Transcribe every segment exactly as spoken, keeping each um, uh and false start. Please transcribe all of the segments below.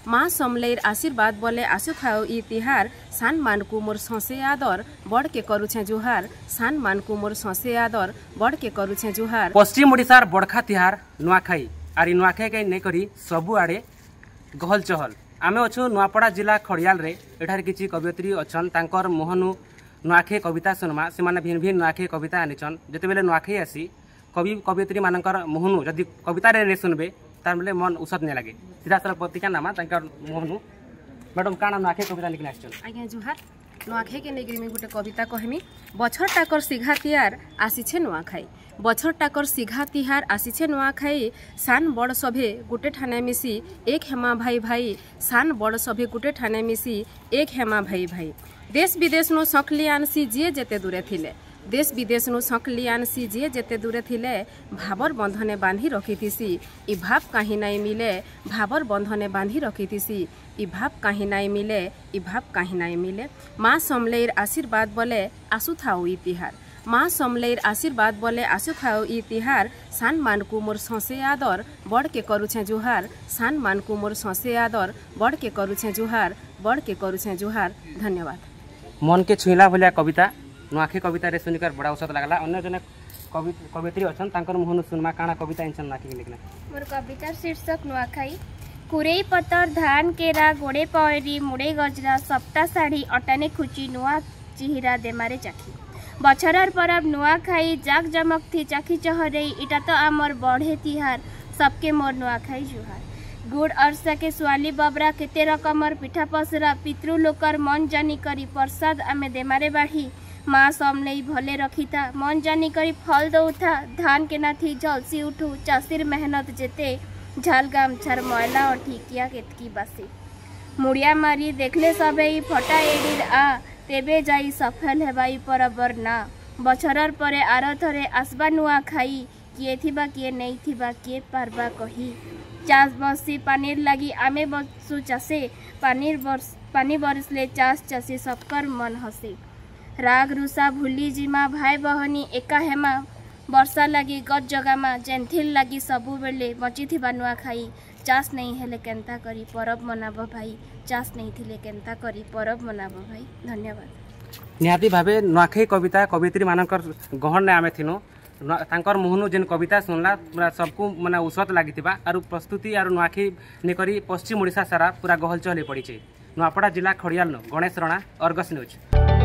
माँ समलेर आशीर्वाद बोले आसु थाओ ई तिहार सान मान को मोर सौसे आदर बड़ के करुछे जुहार सान मान को मोर सौसे आदर बड़ के करुछे जुहार। पश्चिम ओडिशार बड़खा तिहार नुआखाई आरी नुआखाई के नहीं करी सबु आड़े गहल चहल। आमे अच्छु नुआपड़ा जिला खड़ियाल रे एठार किछि कवियत्री अछन तांकर मोहनु नुआखाई कविता सुनमा से माने भिन्न भिन्न नुआखाई कविता आनिछन। जेतेबेले नुआखाई आसी कवि कवियत्री मानकर मोहनु जदि कविता रे ने सुनबे तार बेले मन उसत ने लागे सीधा सारा पत्रिका नामा तांकर मोहनु। मैडम काना नुआखाई कविता लिखना आछन? आज्ञा जुहार। नुआखाई के नेगरी में गोटे कविता कहमी। बछर टाकर सिघा तिहार आसीछे नुआखाई बछर टाकर सिघा तिहार आसीछे नुआखाई सान बड़ सभे गुटे ठाने मिसी एक हेमा भाई भाई सान बड़ सभे गुटे ठाने मिसी एक हेमा भाई भाई। देश विदेश नु सकली आनसी जे जेते दूरे थिले देश विदेश नु सकली आनसी जे जेते दूरे थिले भाबर बंधने बांधी रखिथिसी इ भाव काहे नाई मिले भाबर बंधने बांधी रखिथिसी इ भाव काहे नाई मिले इ भाव काहे नाई मिले। माँ समलेर आशीर्वाद बोले आसु थाओ ई तिहार माँ समलेर आशीर्वाद बोले आसु थाओ ई तिहार सान मान को मोर सौसे आदर बड़ के करुछे जुहार सान मान को मोर सौसे आदर बड़ के करुछे जुहार बड़ के करुछे जुहार। धन्यवाद। मन के छुईला भलिया कविता नुआखाई कविता रे सुनिकर बड़ा औसत लागला। अन्य जने कवि कवित्री अछन तांकर मुहनु सुनमा काना कविता इंसन नुआखाई लिखना? मोर कविता शीर्षक नुआखाई। कुरेई पतर धान केरा गोड़े पयरी मुड़े गजरा सप्ता साड़ी अटाने खुची नुआ चिहिरा देमारे चाखी बछरार परब नुआखाई जाक जमक थी चाखी चहरे इटा तो आमर बढ़े तिहार सबके मोर नुआखाई जुहार। गुड़ अरसा के स्वाली बबरा केते रकमर पिठा पसरा पितृ लोकर मन जानी करी प्रसाद आमे देमारे बाढ़ी माँ समलेई भले रखीता मन जानी करी फल दौथा धान के नाथी झलसी उठू चाषीर मेहनत जेते झाल गामछार मैला अठी किया केतकी बासी मुड़िया मारी देखले सबे फटा एडिर आ तेबे जाई सफल हेबाई परबर ना बछरर परे आर थरे आसबा नुआखाई किए थिबा किए नहीं थिबा किए पारबा कही चाष बसी पानीर लगी आमे बसु चाषे पानीर बरस पानी बरसले चाष चाषी सबकर मन हसे राग रुसा भूली जिमा भाई बहनी एका हेमा वर्षा लगी गज जगामा जेनथिल लगी सबु बेले बची थिबा नुआखाई चाष नहीं हेले केंता करी परब मनाब भाई चाष नहीं थिले केंता करी परब मनाब भाई। धन्यवाद। निहाती भावे नुआखाई कविता कवित्री मानकर गहन ने आमे थिनो तांकर मुहनु जेन कविता सुनला पूरा सबको माने उसत लागिथिबा आरु प्रस्तुति आरु नुआखाई ने करी पश्चिम ओडिशा सारा पूरा गहल चले पड़ीछे। नुआपड़ा जिला खड़ियाल नो गणेश रणा अर्गस न्यूज।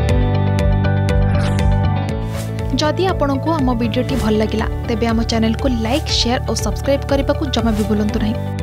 जदि आपंक आम भिडी भल लगा तेब आम चैनल को लाइक शेयर और सब्सक्राइब करने को जमा भी भूलु नहीं।